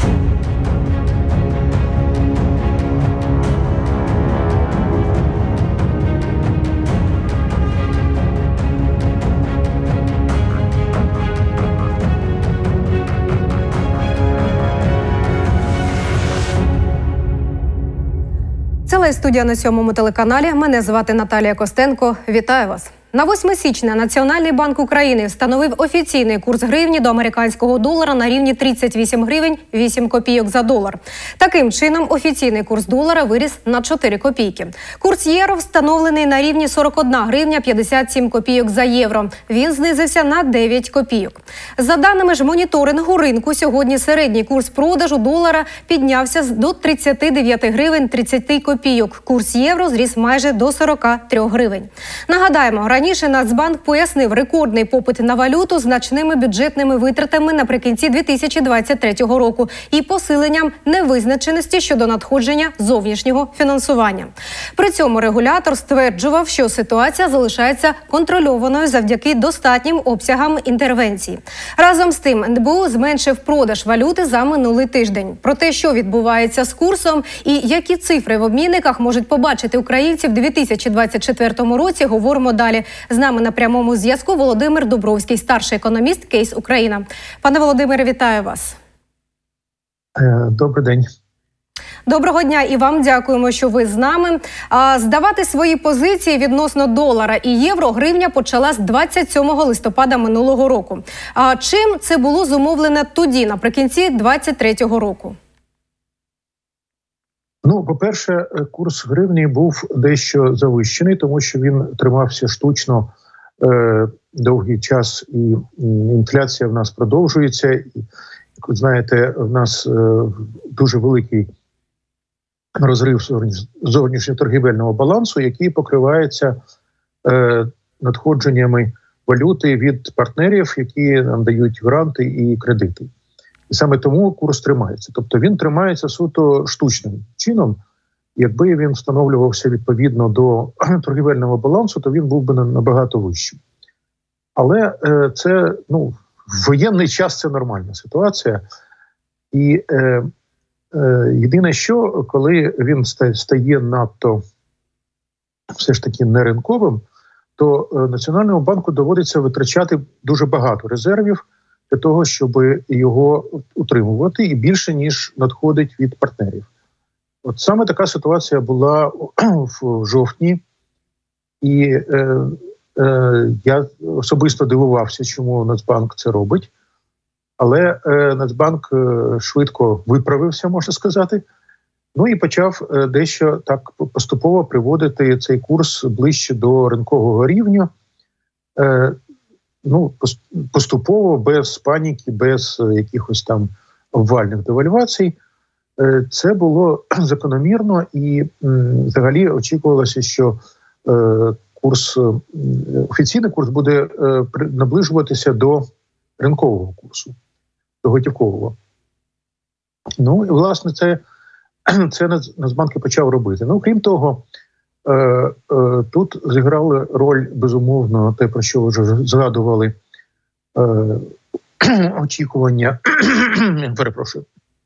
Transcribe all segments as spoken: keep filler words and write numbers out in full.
Це студія на сьомому телеканалі. Мене звати Наталія Костенко. Вітаю вас. На восьме січня Національний банк України встановив офіційний курс гривні до американського долара на рівні тридцять вісім гривень вісім копійок за долар. Таким чином, офіційний курс долара виріс на чотири копійки. Курс євро встановлений на рівні сорок одна гривня п'ятдесят сім копійок за євро. Він знизився на дев'ять копійок. За даними ж моніторингу ринку, сьогодні середній курс продажу долара піднявся до тридцяти дев'яти гривень тридцять копійок. Курс євро зріс майже до сорока трьох гривень. Нагадаємо, раніше Нацбанк пояснив рекордний попит на валюту значними бюджетними витратами наприкінці дві тисячі двадцять третього року і посиленням невизначеності щодо надходження зовнішнього фінансування. При цьому регулятор стверджував, що ситуація залишається контрольованою завдяки достатнім обсягам інтервенції. Разом з тим, ен бе у зменшив продаж валюти за минулий тиждень. Про те, що відбувається з курсом і які цифри в обмінниках можуть побачити українці в дві тисячі двадцять четвертому році, говоримо далі. З нами на прямому зв'язку Володимир Дубровський, старший економіст Кейс Україна. Пане Володимире, вітаю вас. Добрий день. Доброго дня і вам дякуємо, що ви з нами. Здавати свої позиції відносно долара і євро гривня почала з двадцять сьомого листопада минулого року. А чим це було зумовлене тоді, наприкінці двадцять третього року? Ну, по-перше, курс гривні був дещо завищений, тому що він тримався штучно е, довгий час, і інфляція в нас продовжується. І, як ви знаєте, в нас е, дуже великий розрив зовнішньоторгівельного балансу, який покривається е, надходженнями валюти від партнерів, які нам дають гранти і кредити. І саме тому курс тримається. Тобто він тримається суто штучним чином. Якби він встановлювався відповідно до торгівельного балансу, то він був би набагато вищим. Але е, це, ну, в воєнний час це нормальна ситуація. І е, е, єдине що, коли він стає надто все ж таки неринковим, то е, Національному банку доводиться витрачати дуже багато резервів для того, щоб його утримувати, і більше, ніж надходить від партнерів. От саме така ситуація була в жовтні, і е, е, я особисто дивувався, чому Нацбанк це робить, але е, Нацбанк е, швидко виправився, можна сказати, ну і почав е, дещо так поступово приводити цей курс ближче до ринкового рівня, е, ну, поступово, без паніки, без якихось там обвальних девальвацій. Це було закономірно, і взагалі очікувалося, що курс, офіційний курс буде наближуватися до ринкового курсу, до готівкового. Ну, і, власне, це, це Нацбанк і почав робити. Ну, крім того, тут зіграли роль, безумовно, те, про що ви вже згадували, очікування, перепрошую,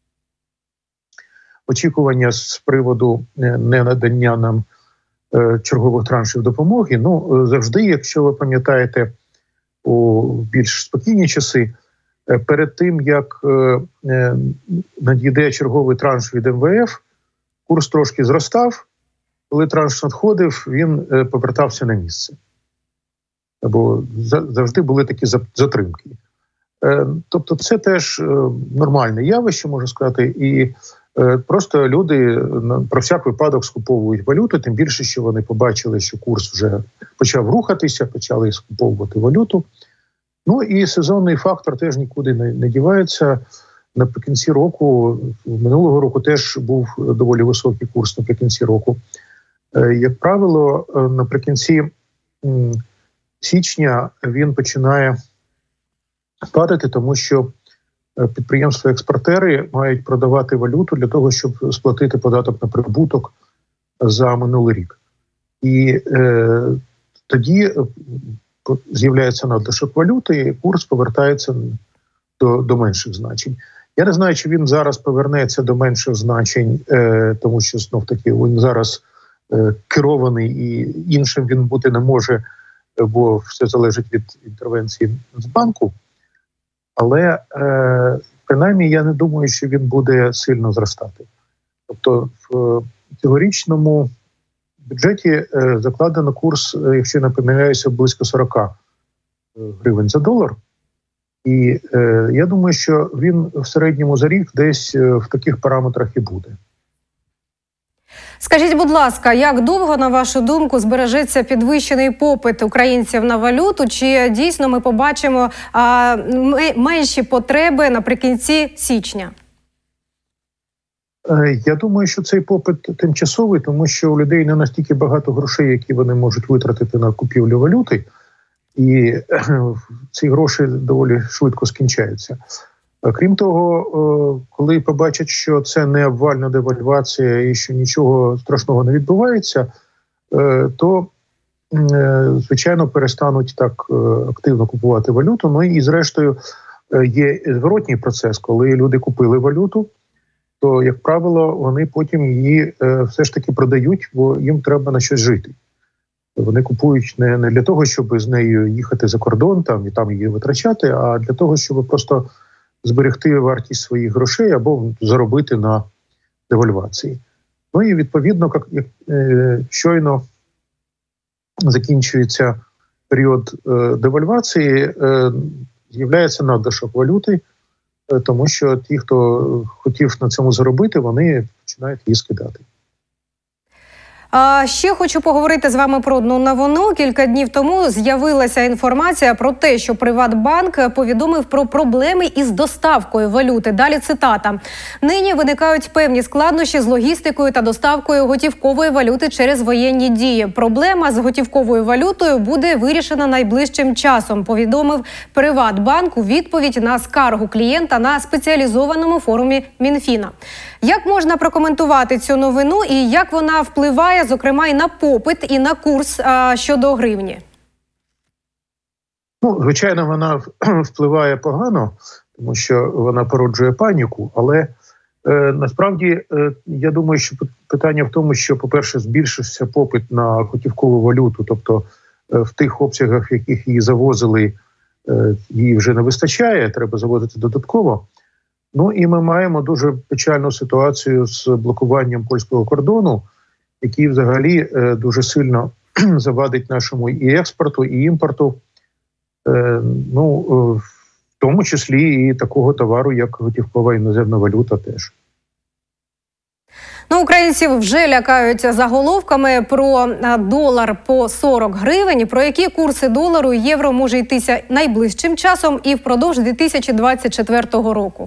очікування з приводу ненадання нам чергових траншів допомоги. Ну, завжди, якщо ви пам'ятаєте, у більш спокійні часи, перед тим, як надійде черговий транш від ем ве еф, курс трошки зростав. Коли транш надходив, він е, повертався на місце. Бо завжди були такі затримки. Е, тобто це теж е, нормальне явище, можна сказати, і е, просто люди на, про всяк випадок скуповують валюту, тим більше, що вони побачили, що курс вже почав рухатися, почали скуповувати валюту. Ну і сезонний фактор теж нікуди не, не дівається. Наприкінці року, минулого року теж був доволі високий курс наприкінці року. Як правило, наприкінці січня він починає падати, тому що підприємства-експортери мають продавати валюту для того, щоб сплатити податок на прибуток за минулий рік. І е, тоді з'являється надлишок валюти, і курс повертається до, до менших значень. Я не знаю, чи він зараз повернеться до менших значень, е, тому що знов таки він зараз е, керований і іншим він бути не може, бо все залежить від інтервенції з банку. Але е, принаймні я не думаю, що він буде сильно зростати. Тобто в цьогорічному бюджеті е, закладено курс, якщо не помиляюся, близько сорок гривень за долар. І е, я думаю, що він в середньому за рік десь в таких параметрах і буде. Скажіть, будь ласка, як довго, на вашу думку, збережеться підвищений попит українців на валюту? Чи дійсно ми побачимо а, менші потреби наприкінці січня? Я думаю, що цей попит тимчасовий, тому що у людей не настільки багато грошей, які вони можуть витратити на купівлю валюти. І ці гроші доволі швидко скінчаються. Крім того, коли побачать, що це не обвальна девальвація і що нічого страшного не відбувається, то, звичайно, перестануть так активно купувати валюту. Ну і, зрештою, є зворотній процес. Коли люди купили валюту, то, як правило, вони потім її все ж таки продають, бо їм треба на щось жити. Вони купують не, не для того, щоб з нею їхати за кордон там, і там її витрачати, а для того, щоб просто зберегти вартість своїх грошей або заробити на девальвації. Ну і відповідно, як, як е, щойно закінчується період е, девальвації, е, з'являється надлишок валюти, е, тому що ті, хто хотів на цьому заробити, вони починають її скидати. А ще хочу поговорити з вами про одну новину. Кілька днів тому з'явилася інформація про те, що Приватбанк повідомив про проблеми із доставкою валюти. Далі цитата. «Нині виникають певні складнощі з логістикою та доставкою готівкової валюти через воєнні дії. Проблема з готівковою валютою буде вирішена найближчим часом», повідомив Приватбанк у відповідь на скаргу клієнта на спеціалізованому форумі Мінфіна. Як можна прокоментувати цю новину і як вона впливає, зокрема, і на попит, і на курс а, щодо гривні? Ну, звичайно, вона впливає погано, тому що вона породжує паніку, але е, насправді е, я думаю, що питання в тому, що, по-перше, збільшився попит на готівкову валюту, тобто е, в тих обсягах, в яких її завозили, е, її вже не вистачає, треба завозити додатково. Ну і ми маємо дуже печальну ситуацію з блокуванням польського кордону, який взагалі е, дуже сильно завадить нашому і експорту, і імпорту, е, ну, е, в тому числі і такого товару, як готівкова іноземна валюта теж. Ну, українців вже лякають заголовками про долар по сорок гривень. Про які курси долару і євро може йтися найближчим часом і впродовж дві тисячі двадцять четвертого року?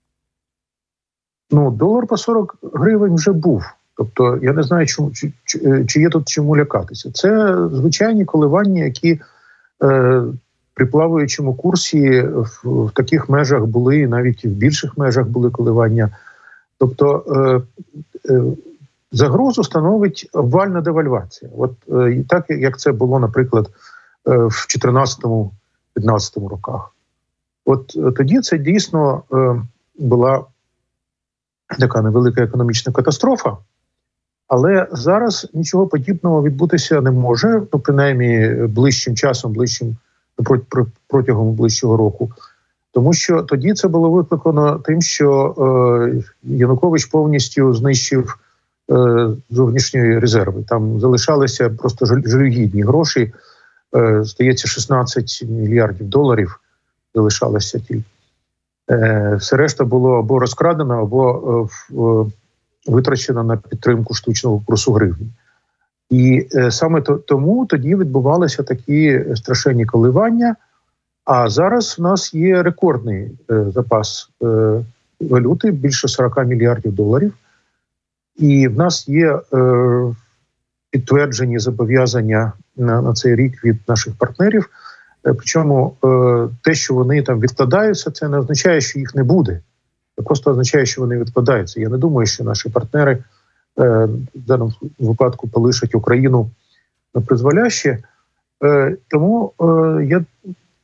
Ну, долар по сорок гривень вже був. Тобто, я не знаю, чому, чи, чи, чи є тут чому лякатися. Це звичайні коливання, які е, при плаваючому курсі в, в таких межах були, і навіть в більших межах були коливання. Тобто, е, е, загрозу становить обвальна девальвація. От е, так, як це було, наприклад, е, в чотирнадцятому-п'ятнадцятому роках. От е, тоді це дійсно е, була така невелика економічна катастрофа, але зараз нічого подібного відбутися не може, ну, принаймні ближчим часом, ближчим, протягом ближчого року. Тому що тоді це було викликано тим, що е, Янукович повністю знищив е, зовнішні резерви. Там залишалися просто жалюгідні гроші, е, здається, шістнадцять мільярдів доларів залишалося тільки. Все решта було або розкрадено, або витрачено на підтримку штучного курсу гривні. І саме тому тоді відбувалися такі страшенні коливання, а зараз в нас є рекордний запас валюти, більше сорок мільярдів доларів, і в нас є підтверджені зобов'язання на цей рік від наших партнерів. Причому те, що вони там відкладаються, це не означає, що їх не буде. Це просто означає, що вони відкладаються. Я не думаю, що наші партнери в даному випадку полишать Україну на призволяще. Тому я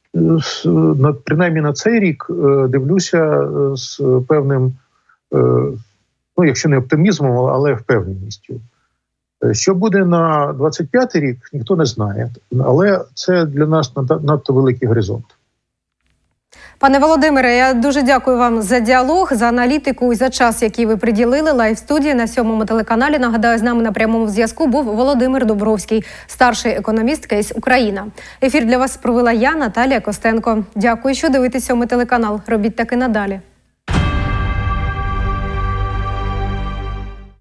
принаймні на цей рік дивлюся з певним, ну якщо не оптимізмом, але впевненістю. Що буде на двадцять п'ятий рік, ніхто не знає, але це для нас надто великий горизонт. Пане Володимире, я дуже дякую вам за діалог, за аналітику і за час, який ви приділили. Лайв-студії на сьомому телеканалі. Нагадаю, з нами на прямому зв'язку був Володимир Дубровський, старший економіст Кейс Україна. Ефір для вас провела я, Наталія Костенко. Дякую, що дивитесь сьомий телеканал. Робіть так і надалі.